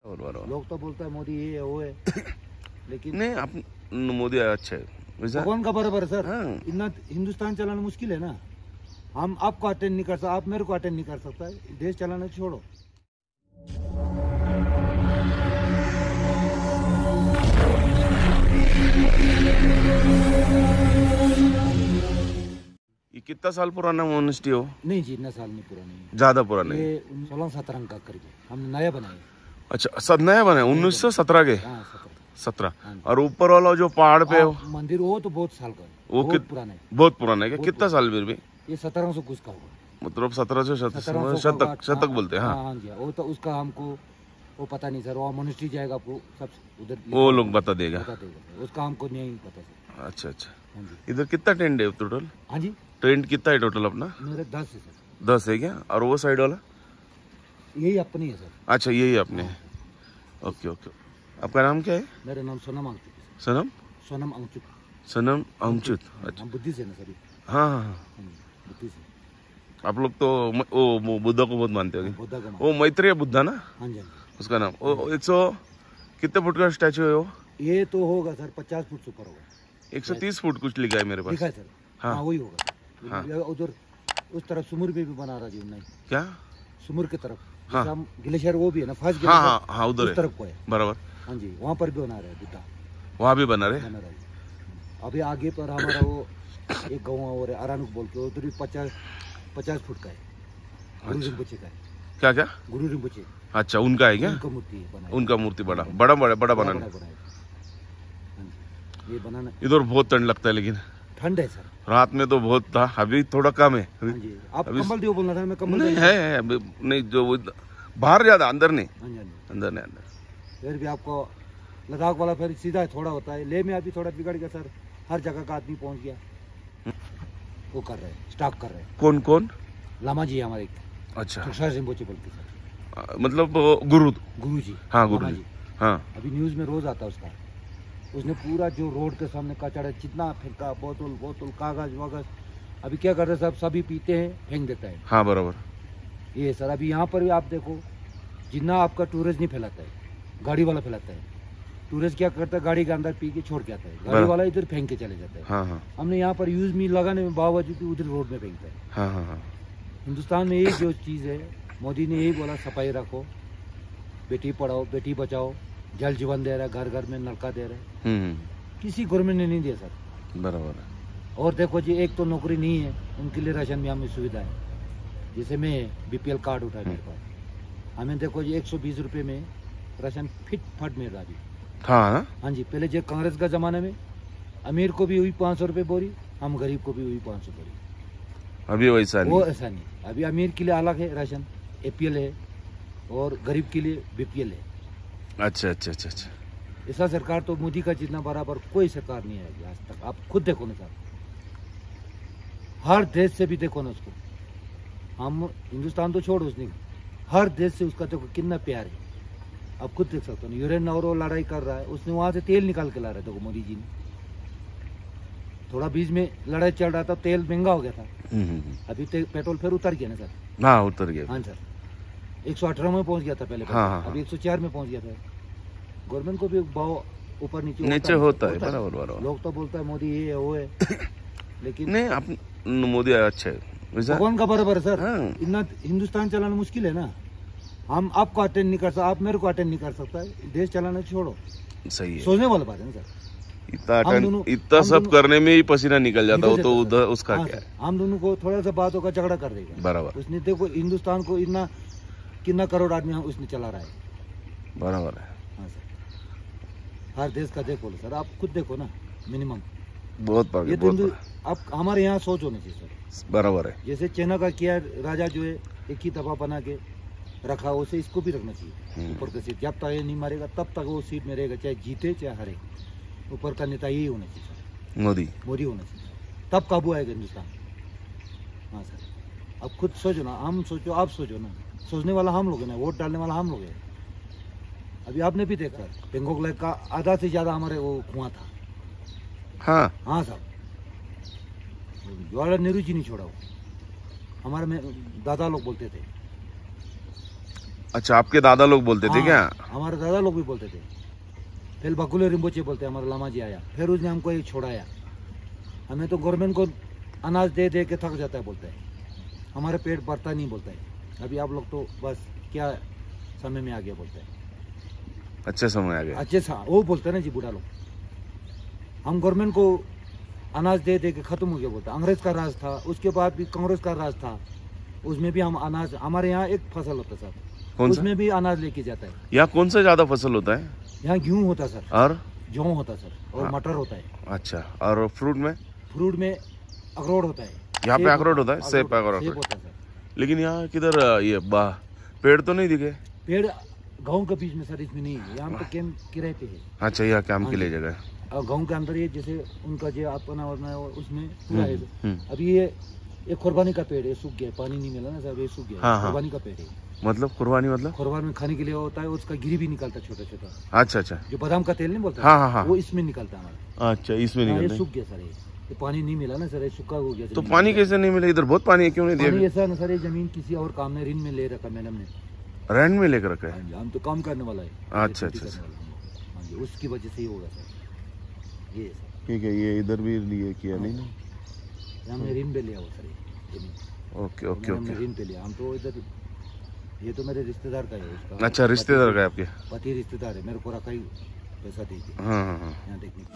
लोग तो बोलता है मोदी ये है वो है, लेकिन नहीं आप मोदी अच्छा है वैसा भगवान का बराबर है सर। हाँ। इतना हिंदुस्तान चलाना मुश्किल है ना। हम आपको अटेंड नहीं कर सकते, आप मेरे को अटेंड नहीं कर सकता है। देश चलाना छोड़ो। ये कितना साल पुराना मोनेस्टी हो? नहीं जी, इतना साल नहीं पुरानी है, ज्यादा पुराना है। ये 16-17 का करके हमने नया बनाया। अच्छा सब नया बना है 1917 के? हाँ 17। हाँ। और ऊपर वाला जो पहाड़ पे हो मंदिर वो तो बहुत साल का है, वो बहुत पुराना है। बहुत पुराना है क्या? कितना साल फिर भी? ये 1700 कुछ का होगा, मतलब 1700 शतक शतक बोलते हैं। हाँ हाँ जी, वो तो उसका हमको वो पता नहीं सर। वो मॉनेस्ट्री जाएगा आपको सब उधर वो लोग बता देगा। उसका हमको नहीं पता सर। अच्छा अच्छा। हाँ जी। इधर कितना टेंट है टोटल? हाँ जी, टेंट कितना है टोटल अपना? मेरे 10 है सर। 10 है क्या? और वो साइड वाला? यही अपनी है सर। अच्छा यही अपने है। Okay okay. आपका नाम क्या है? मेरा नाम सोनम अंगचुक। सनम? सोनम अंगचुक। सनम अमचुत। अच्छा हम बुद्धि से ना सर। हाँ हाँ हाँ। बुद्धि से। आप लोग तो वो बुद्धा को बहुत मानते हो? बुद्धा का वो मैत्रेय बुद्धा ना हाँ जी। उसका नाम? वो 100 कितने फुट का स्टैचू है वो? ये तो होगा सर 50 फुट से ऊपर होगा। 130 फुट कुछ लिखा है मेरे पास। लिखा है सर। हाँ। हाँ वही होगा। हाँ। उधर उस तरफ सुमुर में भी बना रहा जी नहीं? क्या? सुमुर की तरफ। हाँ। हम ग्लेशियर वो भी है ना, फर्स्ट हाँ हाँ हाँ उधर उस है तरफ को है। बराबर। हाँ जी, वहाँ पर भी बना रहे बुद्धा। वहाँ भी बना रहे? बना रहा है। अभी आगे पर हमारा वो एक गाँव और है अरानुक बोल के, उधर भी 50 फुट का है। गुरु रिम्पोचे का है। क्या क्या? गुरु रिम्पोचे। अच्छा उनका है क्या? उनका मूर्ति बनाया। उनका मूर्ति बड़ा बड़ा बड़ा बड़ा बनाना। हाँ जी, ये बनाना। इधर बहुत ठंड लगता है लेकिन ठंड है सर। रात में तो बहुत था, अभी थोड़ा कम है। हाँ जी, आप कंबल दियो बोलना था, मैं कंबल नहीं है अभी नहीं, जो बाहर ज्यादा अंदर नहीं। हाँ जी अंदर नहीं अंदर। फिर भी आपको लद्दाख वाला फिर सीधा थोड़ा होता है। लेह में अभी थोड़ा बिगड़ गया सर, हर जगह का आदमी पहुंच गया। वो कर रहे हैं, स्टॉक कर रहे हैं। कौन कौन? लामा जी हमारे। अच्छा रिम्पोचे बोलते सर। मतलब गुरु जी। हाँ गुरु जी। हाँ अभी न्यूज में रोज आता है उसका। उसने पूरा जो रोड के सामने कचरा जितना फेंका, बोतल कागज वगज, अभी क्या कर रहे सब सभी पीते हैं, फेंक देता है। हाँ बराबर। ये सर अभी यहाँ पर भी आप देखो, जितना आपका टूरिस्ट नहीं फैलाता है, गाड़ी वाला फैलाता है। टूरिस्ट क्या करता है, गाड़ी के अंदर पी के छोड़ के आता है, गाड़ी वाला इधर फेंक के चले जाता है। हाँ हाँ। हमने यहाँ पर यूज मी लगाने में बावजूद भी उधर रोड में फेंकता है। हाँ हाँ हाँ। हिंदुस्तान में यही जो चीज़ है, मोदी ने यही बोला सफाई रखो, बेटी पढ़ाओ बेटी बचाओ, जल जीवन दे रहा है, घर घर में नलका दे रहा है। किसी गवर्नमेंट ने नहीं दिया सर। बराबर है। और देखो जी, एक तो नौकरी नहीं है, उनके लिए राशन में हमें सुविधा है। जैसे मैं बीपीएल कार्ड उठा मेरे पास, हमें देखो जी 120 रुपये में राशन फिट फट मिल रहा अभी। हाँ जी, पहले जो कांग्रेस का ज़माने में अमीर को भी हुई 500 रुपये बोरी, हम गरीब को भी हुई 500 बोरी। अभी वैसा नहीं, वो ऐसा नहीं। अभी अमीर के लिए अलग है राशन, एपीएल है, और गरीब के लिए बीपीएल है। अच्छा अच्छा अच्छा अच्छा। ऐसा सरकार तो मोदी का जितना बराबर कोई सरकार नहीं है आज तक। आप खुद देखो ना सर, हर देश से भी देखो ना उसको। हम हिंदुस्तान तो छोड़ो, उसने हर देश से उसका देखो कितना प्यार है। आप खुद देख सकते हो। यूरेन और वो लड़ाई कर रहा है, उसने वहां से तेल निकाल के ला रहा है। देखो मोदी जी ने थोड़ा बीच में लड़ाई चल रहा था, तेल महंगा हो गया था। अभी पेट्रोल फिर उतर गया ना सर। हाँ उतर गया। हाँ सर, 118 में पहुंच गया था पहले। हाँ। अभी 104 में पहुंच गया था। गवर्नमेंट को भी भाव ऊपर नीचे होता है बराबर। लोग तो बोलता है मोदी ये है वो है, लेकिन नहीं आप मोदी अच्छा है वैसा भगवान का बराबर है सर। हाँ। इतना हिंदुस्तान चलाना मुश्किल है ना। हम आपको अटेंड नहीं कर सकते, आप मेरे को अटेंड नहीं कर सकता है। देश चलाना छोड़ो। सही है, सोचने वाला बात है ना सर। इतना सब करने में ही पसीना निकल जाता हो तो उधर उसका क्या है। हम दोनों को थोड़ा सा बातों का झगड़ा कर देगा बराबर। उसने देखो हिंदुस्तान को इतना कितना करोड़ आदमी उसने चला रहा है। बराबर है। हाँ सर, हर देश का देखो सर, आप खुद देखो ना। मिनिमम बहुत ये तो आप हमारे यहाँ सोच होनी चाहिए सर। बराबर है। जैसे चाइना का किया राजा जो है, एक ही दफा बना के रखा, उसे इसको भी रखना चाहिए ऊपर का सीट। जब तक ये नहीं मारेगा तब तक वो सीट में रहेगा, चाहे जीते चाहे हारे। ऊपर का नेता यही होना चाहिए सर, मोदी होना चाहिए, तब काबू आएगा हिंदुस्तान। हाँ सर, अब खुद सोचो ना, हम सोचो आप सोचो ना। सोचने वाला हम लोग है ना, वोट डालने वाला हम लोग है। अभी आपने भी देखा बेंगोक लेक का आधा से ज्यादा हमारे वो कुआं था। हाँ साहब, जवाहरलाल नेहरू जी नहीं छोड़ा वो। हमारे में दादा लोग बोलते थे अच्छा, आपके दादा लोग बोलते थे क्या? हमारे दादा लोग भी बोलते थे। फिर बकुले रिम्पोचे बोलते, हमारा लामा जी आया, फिर उसने हमको ये छोड़ाया। हमें तो गवर्नमेंट को अनाज दे दे के थक जाता है, बोलता है हमारे पेट भरता नहीं, बोलता है अभी आप लोग तो बस क्या समय में आ गया, बोलते हैं अच्छे समय आ गया। अच्छे वो बोलते हैं ना जी बूढ़ा लोग, हम गवर्नमेंट को अनाज दे दे के खत्म हो गया, बोलता है अंग्रेज का राज था, उसके बाद भी कांग्रेस का राज था, उसमें भी हम अनाज, हमारे यहाँ एक फसल होता सर, कौन सा? उसमें भी अनाज लेके जाता है। यहाँ कौन सा ज्यादा फसल होता है? यहाँ गेहूँ होता सर, और जौ होता सर, और मटर होता है। अच्छा, और फ्रूट में? फ्रूट में अखरोट होता है। यहाँ पे अखरोट होता है, सेब सेब अखरोट। होता है सर। लेकिन यहाँ किधर ये पेड़ तो नहीं दिखे? पेड़ गाँव के बीच में सर, इसमें नहीं है, यहाँ तो कैंप किराए पे है। अच्छा, यहाँ काम के लिए जगह है। और गाँव के अंदर ये जैसे उनका जो अपना वरना है उसमें पूरा है। अभी ये कुर्बानी का पेड़ है, सूख गया, पानी नहीं मिला ना सर, ये सूख गया। हाँ, हाँ। कुर्बानी का पेड़ है। मतलब कुर्बानी मतलब? कुर्बान में खाने के लिए होता है, उसका गिरी भी निकलता है छोटा छोटा। अच्छा अच्छा, जो बादाम का तेल नहीं बोलता, हाँ हाँ हाँ, वो इसमें निकलता है हमारा। अच्छा, इसमें ये निकलता है। सूख गया सर, ये पानी नहीं मिला ना सर, ये सूखा हो गया। तो पानी कैसे नहीं मिला? इधर बहुत पानी है, क्यों नहीं पानी दिया? ऐसा ना सर, ये जमीन किसी और काम में ऋण में ले रखा मैडम ने, रेंट में लेकर रखा है? हम तो काम करने वाला है। अच्छा अच्छा, हाँ जी, उसकी वजह से ही होगा सर, ये सर। ठीक है, ये इधर भी लिए किया नहीं ना? हमने ऋण पे लिया वो सर, जमीन ओके ओके ओके। ऋण पे लिया हम तो इधर, ये तो मेरे रिश्तेदार का है उसका। अच्छा, रिश्तेदार का है आपके? पति रिश्तेदार है, मेरे को रखा ही पैसा दे दिया हाँ हाँ हाँ। यहाँ देखने